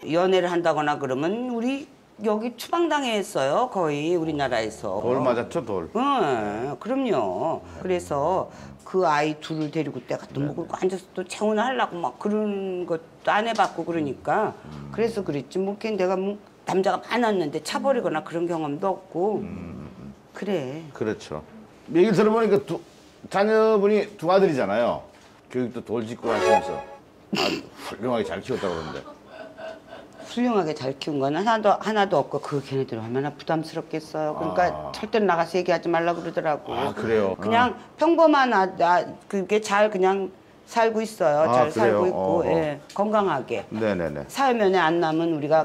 연애를 한다거나 그러면 우리 여기 추방당해 했어요. 거의 우리나라에서. 돌 맞았죠, 돌. 응, 그럼요. 그래서 그 아이 둘을 데리고 내가 또 먹을 거 앉아서 또 재혼을 하려고 막 그런 것도 안 해봤고 그러니까 그래서 그랬지. 뭐 내가 뭐 남자가 많았는데 차버리거나 그런 경험도 없고 그래. 그렇죠. 얘기 들어보니까 자녀분이 두 아들이잖아요. 교육도 돌직구 하시면서 아주 훌륭하게 잘 키웠다고 그러는데. 훌륭하게 잘 키운 건 하나도 없고 그 걔네들 얼마나 부담스럽겠어요. 그러니까 절대 나가서 얘기하지 말라 그러더라고. 아, 그래요? 그냥 평범한 그게 잘 그냥 살고 있어요. 잘 그래요? 살고 있고 예, 건강하게. 네네네. 사회면에 안 남은 우리가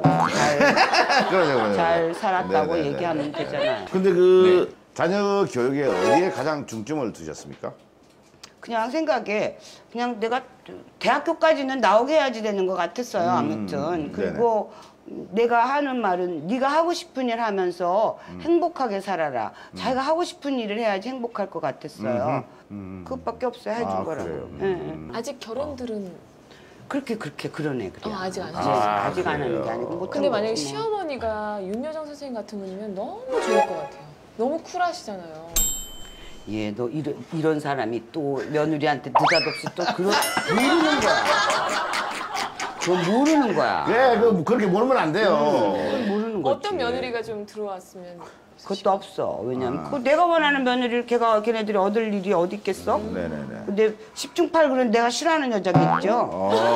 잘 살았다고 네네네. 얘기하면 되잖아요. 근데 그 자녀 교육에 어디에 가장 중점을 두셨습니까? 그냥 생각에 그냥 내가 대학교까지는 나오게 해야지 되는 것 같았어요. 아무튼 그리고 내가 하는 말은 네가 하고 싶은 일 하면서 행복하게 살아라. 자기가 하고 싶은 일을 해야지 행복할 것 같았어요. 그것밖에 없어요. 해준 거라고. 아직 결혼들은 그렇게 그러네. 그래. 아직 안 아직 하셨어요. 안 하는 게 아니고 못한 근데 만약에 거지 뭐. 시어머니가 윤여정 선생님 같은 분이면 너무 좋을 것 같아요. 너무 쿨하시잖아요. 예, 너 이런 사람이 또 며느리한테 느닷없이 또 모르는 거야. 그건 모르는 거야. 네, 그렇게 모르면 안 돼요. 그건 모르는 거지. 어떤 며느리가 좀 들어왔으면 그것도 없어. 왜냐면 그 내가 원하는 며느리를 걔네들이 얻을 일이 어디 있겠어? 네네네. 근데 10중 8구는 내가 싫어하는 여자겠죠?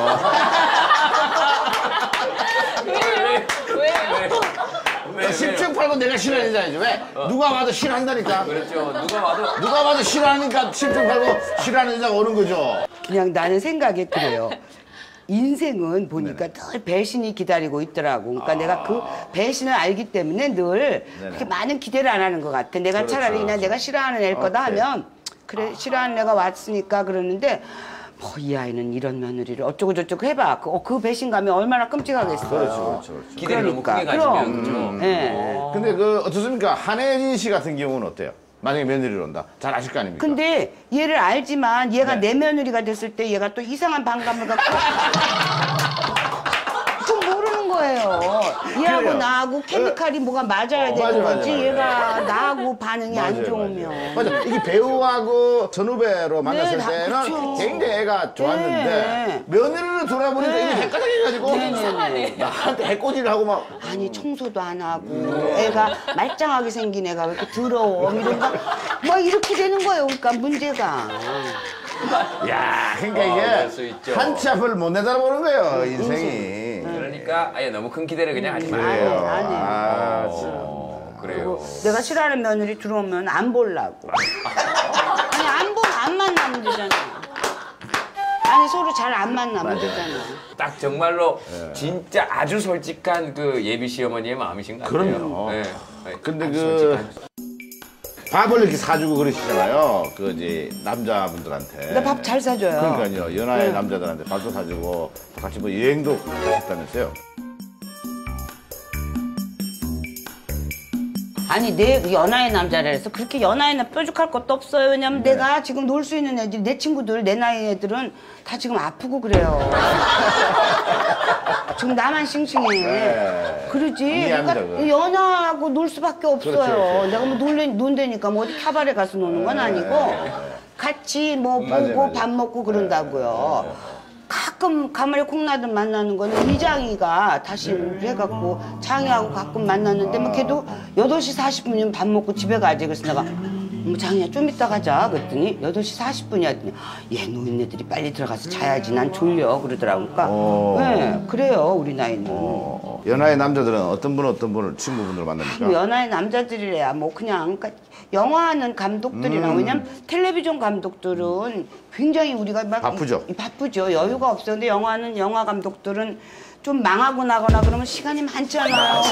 왜요? 10중 8구 내가 싫어하는 자이지 왜? 누가 봐도 싫어한다니까. 그렇죠. 누가 봐도 싫어하니까 10중 8구 싫어하는 여자가 오는 거죠. 그냥 나는 생각에 그래요. 인생은 보니까 늘 배신이 기다리고 있더라고. 그러니까 내가 그 배신을 알기 때문에 늘 그렇게 많은 기대를 안 하는 것 같아. 내가 차라리 그냥 내가 싫어하는 애일 거다 하면 그래 싫어하는 애가 왔으니까 그러는데 뭐 이 아이는 이런 며느리를 어쩌고 저쩌고 해봐. 그 배신감이 얼마나 끔찍하겠어요. 그렇죠. 기대를 너무 크게 그럼. 가지면 그죠. 예. 근데 어떻습니까? 한혜진 씨 같은 경우는 어때요? 만약에 며느리를 온다. 잘 아실 거 아닙니까? 근데 얘를 알지만 얘가 내 며느리가 됐을 때 얘가 또 이상한 반감을 갖고 좀 모르는 거예요. 얘하고 그래요. 나하고 케미칼이 뭐가 맞아야 되는 맞아, 거지. 맞아. 얘가 나하고 반응이 안 좋으면. 맞아. 이게 배우하고 선후배로 만났을 네, 때는 그쵸. 굉장히 애가 좋았는데 네. 며느리를 돌아보니까 이게 헷갈려가지고 네네네. 나한테 해코지를 하고 막 아니 청소도 안 하고 애가 말짱하게 생긴 애가 왜 이렇게 더러워 이런가 뭐 이렇게 되는 거예요. 그러니까 문제가. 야, 그러니까 그럴 수 이게 있죠. 한 치 앞을 못 내다보는 거예요, 인생이. 그러니까 아예 너무 큰 기대를 그냥 하지 그래요. 말고. 안 해요. 아, 그래요. 내가 싫어하는 며느리 들어오면 안 보려고. 아니 안 보면 안 만나면 되잖아. 아니 서로 잘 안 만나면 되잖아. 딱 정말로 진짜 아주 솔직한 그 예비 시어머니의 마음이신 것 같아요. 그럼요. 네. 근데 아주 그 솔직한. 밥을 이렇게 사주고 그러시잖아요. 그 이제 남자분들한테. 나 밥 잘 사줘요. 그러니까요. 연하의 남자들한테 밥도 사주고 같이 뭐 여행도 가셨다면서요. 아니 내 연하의 남자라 해서 그렇게 연하에는 뾰족할 것도 없어요. 왜냐면 내가 지금 놀 수 있는 애들 내 친구들 내 나이 애들은 다 지금 아프고 그래요. 지금 나만 싱싱해. 그러지. 이해합니다, 그러니까 그거. 연하하고 놀 수밖에 없어요. 그렇죠. 내가 뭐 논다니까 뭐 어디 카바레 가서 노는 건 아니고 같이 뭐 보고 맞아요. 밥 먹고 그런다고요. 가끔 가만히 콩나든 만나는 거는 이장이가 다시 해갖고 장이하고 가끔 만났는데 뭐 걔도 8시 40분이면 밥 먹고 집에 가지. 그래서 내가 장이야 좀 이따 가자 그랬더니 8시 40분이야 했더니 얘 노인네들이 빨리 들어가서 자야지 난 졸려 그러더라고. 그러니까 네, 그래요 우리 나이는. 연하의 남자들은 어떤 분을 친구분들 만납니까? 뭐 연하의 남자들이래야 뭐 그냥 그러니까 영화하는 감독들이랑 왜냐면 텔레비전 감독들은 굉장히 우리가 막 바쁘죠. 여유가 없어. 근데 영화 감독들은 좀 망하고 나거나 그러면 시간이 많잖아요.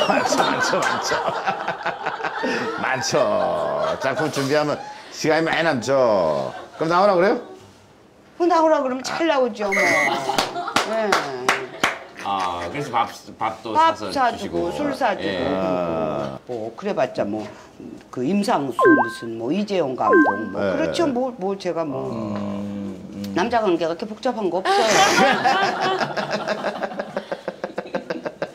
많죠. 작품 준비하면 시간이 많이 남죠. 그럼 나오라 그래요? 나오라 그러면 잘 나오죠 뭐. 네. 아, 그래서 밥도 밥 사서 사주고 주시고. 술 사주고 예. 뭐 그래봤자 뭐 그 임상수 무슨 뭐 이재용 감독 뭐 그렇죠 뭐 제가 뭐 남자 관계가 그렇게 복잡한 거 없어요.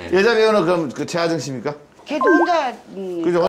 여자 배우는 그럼 그 최하정 씨입니까? 걔도 혼자 그죠?